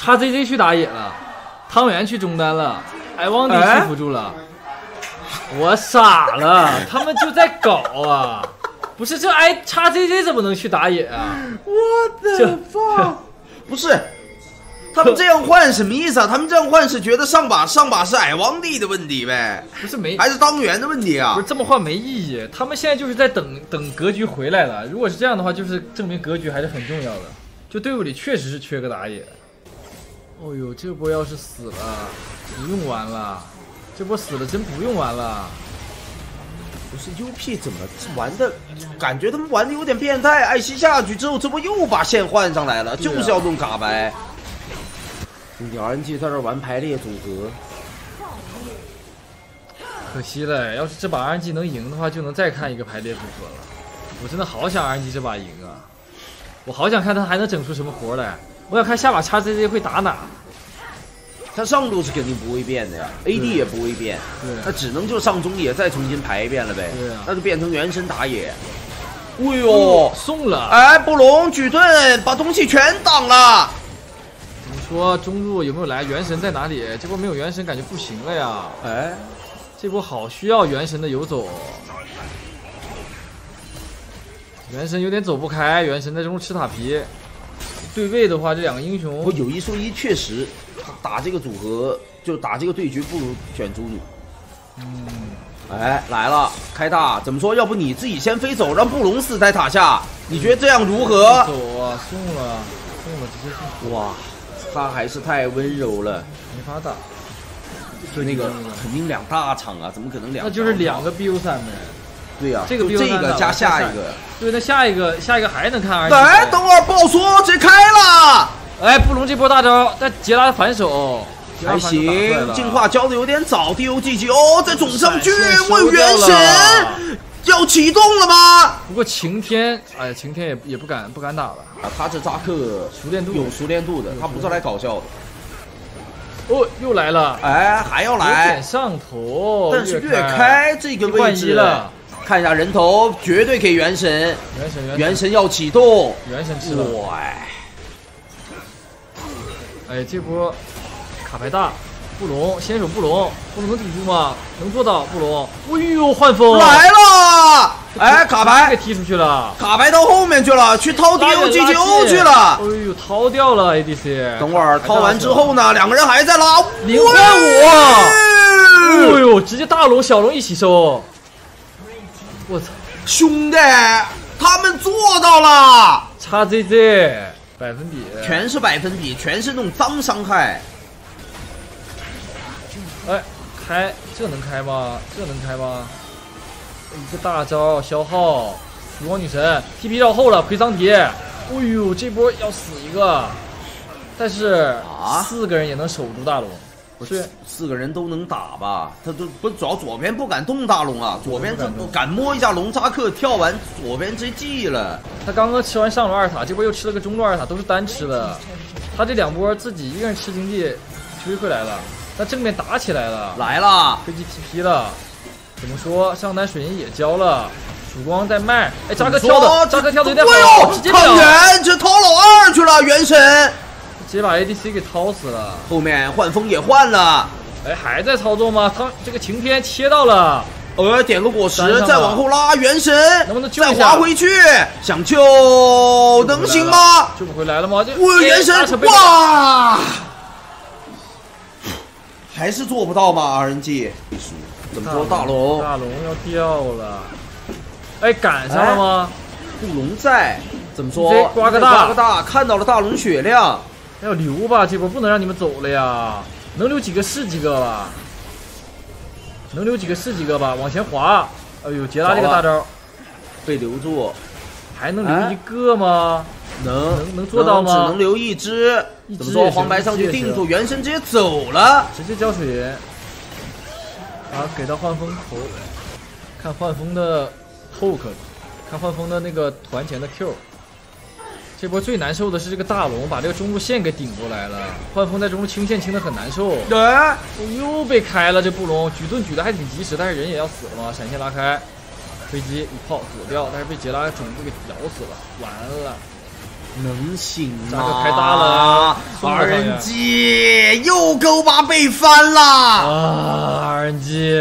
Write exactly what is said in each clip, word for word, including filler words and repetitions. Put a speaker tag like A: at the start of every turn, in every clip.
A: 叉 Z Z 去打野了，汤圆去中单了，艾旺地去辅助了。哎、我傻了，他们就在搞啊！不是这哎叉 Z Z 怎么能去打野啊？
B: 我的妈！不是。 他们这样换什么意思啊？他们这样换是觉得上把上把是矮王帝的问题呗？
A: 不是没
B: 还是当元的问题啊？
A: 不是这么换没意义。他们现在就是在等等格局回来了。如果是这样的话，就是证明格局还是很重要的。就队伍里确实是缺个打野。哦呦，这波要是死了，不用玩了。这波死了真不用玩了。
B: 不是 U P 怎么玩的？感觉他们玩的有点变态。艾希下去之后，这波又把线换上来了，啊、就是要弄卡牌。 兄弟 ，R N G 在这玩排列组合，
A: 可惜了。要是这把 R N G 能赢的话，就能再看一个排列组合了。我真的好想 R N G 这把赢啊！我好想看他还能整出什么活来。我想看下把叉 Z Z 会打哪。
B: 他上路是肯定不会变的呀 ，A D 也不会变，他只能就上中野再重新排一遍了呗。
A: 对啊，
B: 那就变成原神打野。哎呦，
A: 送了！
B: 哎，布隆举盾把东西全挡了。
A: 说中路有没有来？元神在哪里？这波没有元神，感觉不行了呀！
B: 哎，
A: 这波好需要元神的游走，元神有点走不开。元神在中路吃塔皮，对位的话，这两个英雄，
B: 我有一说一，确实打这个组合就打这个对局不如选猪女。嗯，哎，来了，开大，怎么说？要不你自己先飞走，让布隆死在塔下，你觉得这样如何？
A: 走啊，送了，送了，直接送。
B: 哇！ 他还是太温柔了，
A: 没法打。
B: 就那个肯定两大场啊，怎么可能两？
A: 那就是两个 B U 三呗。
B: 对呀、啊，
A: 这个 B U
B: 这个加下一个。
A: 对，那下一个下一个还能看 R G。
B: 哎，等会儿不好说，直接开了。
A: 哎，布隆这波大招，但杰拉反手
B: 还行，进化交的有点早 ，D O G G 哦，再总上去，问元神要启动了吗？
A: 不过晴天，哎，晴天也也不敢不敢打了。
B: 啊，他这扎克
A: 熟练度
B: 有熟练度的，他不是来搞笑的。
A: 哦，又来了，
B: 哎，还要来，
A: 有点上头。
B: 但是越开这个位置
A: 了，
B: 看一下人头，绝对给元神，
A: 元神
B: 元神要启动，
A: 元神吃了。
B: 哇，
A: 哎，这波卡牌大，布隆先手布隆，布隆能抵住吗？能做到布隆。哎呦，换风
B: 来了！哎，卡牌
A: 给踢出去了，
B: 卡牌到后面去了，去掏 D O G G O 去了。
A: 哎呦，掏掉了 A D C。
B: 等会儿掏完之后呢，两个人还在拉
A: 零换五。哎呦，直接大龙小龙一起收。我操，
B: 兄弟，他们做到了。
A: 叉 Z Z 百分比，
B: 全是百分比，全是那种脏伤害。
A: 哎，开这能开吗？这能开吗？一个大招消耗，曙光女神 T P 绕后了，奎桑迪，哎呦，这波要死一个，但是
B: 啊，
A: 四个人也能守住大龙，
B: 不是四个人都能打吧？他都不主要左边不敢动大龙啊，左边这敢摸一下龙扎克，跳完左边直接记了。
A: 他刚刚吃完上路二塔，这波又吃了个中路二塔，都是单吃的。他这两波自己一个人吃经济追回来了，他正面打起来了，
B: 来了，
A: 飞机 T P 了。怎么说？上单水银也交了，曙光在卖。哎，扎克跳的，扎克跳的有点好，直接
B: 抗元这掏老二去了，元神
A: 直接把 A D C 给掏死了。
B: 后面换风也换了，
A: 哎，还在操作吗？他这个晴天切到了，
B: 呃，点个果实，再往后拉，元神
A: 能不能救
B: 再滑回去？想救能行吗？
A: 救不回来了吗？
B: 我元神哇，还是做不到吗 ？R N G。怎么说？大龙，
A: 大龙要掉了，哎，赶上了吗？
B: 布隆在，怎么说？
A: 刮个大，
B: 刮个大，看到了大龙血量，
A: 要留吧，这波不能让你们走了呀，能留几个是几个吧，能留几个是几个吧，往前滑，哎呦，杰拉这个大招
B: 被留住，
A: 还能留一个吗？
B: 能
A: 能能做到吗？
B: 只能留一只，怎么说？黄白上去定住，元神直接走了，
A: 直接交水银。啊，给到幻风头，看幻风的 poke， 看幻风的那个团前的 Q。这波最难受的是这个大龙把这个中路线给顶过来了，幻风在中路清线清的很难受。
B: 对，
A: 哦，又被开了，这布隆举盾举的还挺及时，但是人也要死了嘛，闪现拉开，飞机一炮躲掉，但是被杰拉种子给咬死了，完了。
B: 能行吗？
A: 扎克开大了
B: ，R N G 又勾八被翻了
A: 啊 ！R N G，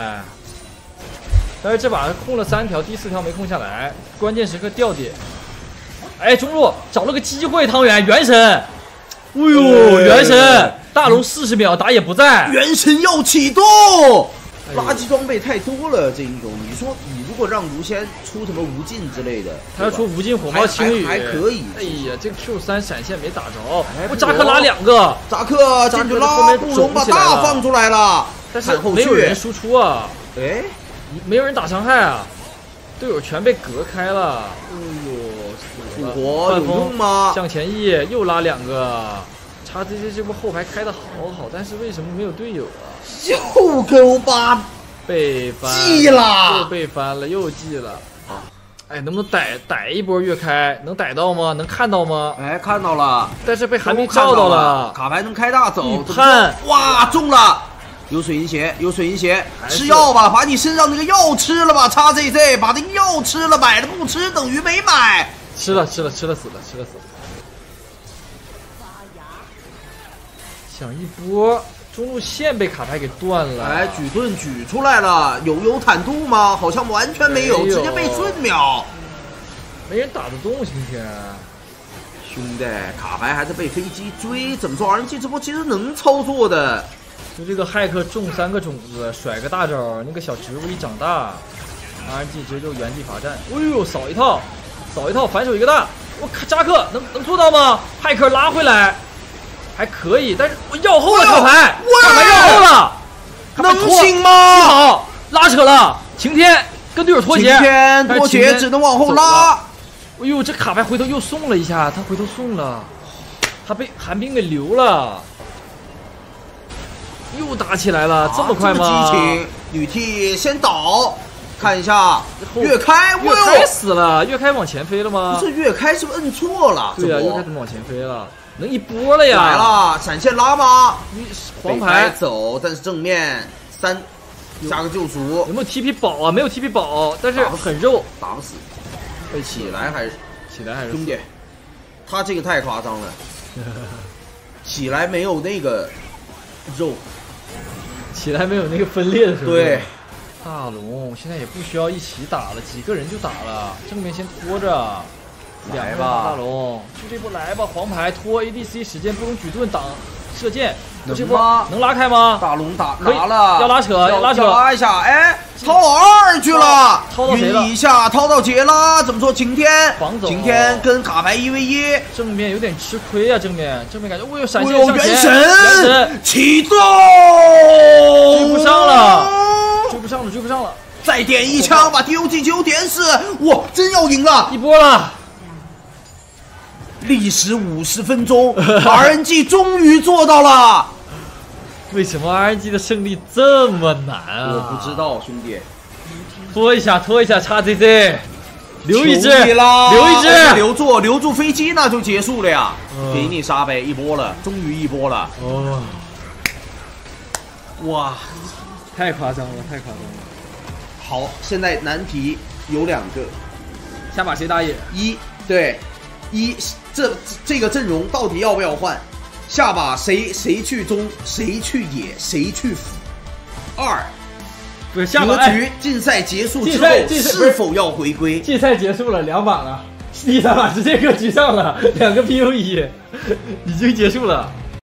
A: 但是这把控了三条，第四条没控下来，关键时刻掉点。哎，中路找了个机会，汤圆元神，哎呦，元神大龙四十秒打野不在，
B: 元神要启动。 垃圾装备太多了，这英雄，你说你如果让卢仙出什么无尽之类的，
A: 他要出无尽火冒青雨
B: 还可以。
A: 哎呀，这个 Q 三闪现没打着，我扎克拉两个，
B: 扎克进去拉，布隆把大放出来了，
A: 但是没有人输出啊，
B: 哎，
A: 没有人打伤害啊，队友全被隔开了。哎呦，
B: 复活有用吗？
A: 向前翼又拉两个，叉 Z C 这波后排开的好好，但是为什么没有队友啊？
B: 又勾八
A: 被翻
B: 记了，
A: 又被翻了，又记了啊！哎，能不能逮逮一波月开？能逮到吗？能看到吗？
B: 哎，看到了，
A: 但是被寒冰照到了。
B: 卡牌能开大走，
A: 看，
B: 哇，中了！有水银鞋，有水银鞋，吃药吧，把你身上那个药吃了吧，叉 Z Z， 把那个药吃了，买了不吃等于没买。
A: 吃了，吃了，吃了死了，吃了死了。想一波。 中路线被卡牌给断了，
B: 哎，举盾举出来了，有有坦度吗？好像完全没有，直接被瞬秒，
A: 没人打得动今天。
B: 兄弟，卡牌还是被飞机追，怎么说 R N G 这波其实能操作的？
A: 就这个骇客种三个种子，甩个大招，那个小植物一长大 ，R N G 直接就原地罚站。哎呦，扫一套，扫一套，反手一个大，我靠，扎克能能做到吗？骇客拉回来。 还可以，但是我要后了卡牌，卡牌要后了，
B: 能行吗？
A: 好，拉扯了，晴天跟队友脱节，
B: 晴天脱节只能往后拉。
A: 哎呦，这卡牌回头又送了一下，他回头送了，他被寒冰给留了，又打起来了，这么快吗？
B: 激情，女 T 先倒，看一下月开，
A: 月开死了，月开往前飞了吗？
B: 不是月开是不是摁错了？
A: 对呀，月开怎么往前飞了？ 能一波了呀！
B: 来了，闪现拉吗？
A: 黄牌
B: 走，但是正面三加个救赎，
A: 有没有 T P 宝啊？没有 T P 宝，但是很肉，
B: 打不死。被起来还是
A: 起来还是
B: 兄弟，他这个太夸张了，起来没有那个肉，
A: 起来没有那个分裂的时候。
B: 对，
A: 大龙现在也不需要一起打了，几个人就打了，正面先拖着。
B: 来吧，
A: 大龙，就这波来吧！黄牌拖 A D C 时间，不容举盾挡射箭，
B: 能吗？
A: 能拉开吗？
B: 大龙打拿了，
A: 要拉扯，要拉扯，
B: 拉一下，哎，掏二去了，
A: 掏到谁了？
B: 晕一下，掏到杰拉，怎么说？晴天，
A: 防走，
B: 晴天跟卡牌一 v 一，
A: 正面有点吃亏啊，正面，正面感觉，我有闪现上
B: 前，
A: 元
B: 神启动，
A: 追不上了，追不上了，追不上了，
B: 再点一枪把 T O G 九点死，哇，真要赢了，
A: 一波了。
B: 历时五十分钟 ，R N G 终于做到了。
A: 为什么 R N G 的胜利这么难啊？
B: 我不知道，兄弟。
A: 拖一下，拖一下，叉 Z Z， 留一只，
B: 留
A: 一只，
B: 留住，留住飞机，那就结束了呀。嗯、给你杀呗，一波了，终于一波了。哦，
A: 哇，太夸张了，太夸张了。
B: 好，现在难题有两个，
A: 下把谁打野？
B: 一，对。 一这这个阵容到底要不要换？下把谁谁去中，谁去野，谁去辅？二，
A: 不是下把
B: 格局竞赛结束之后是否要回归？
A: 竞赛结束了，两把了，第三把直接格局上了，两个 P U 一，已经结束了。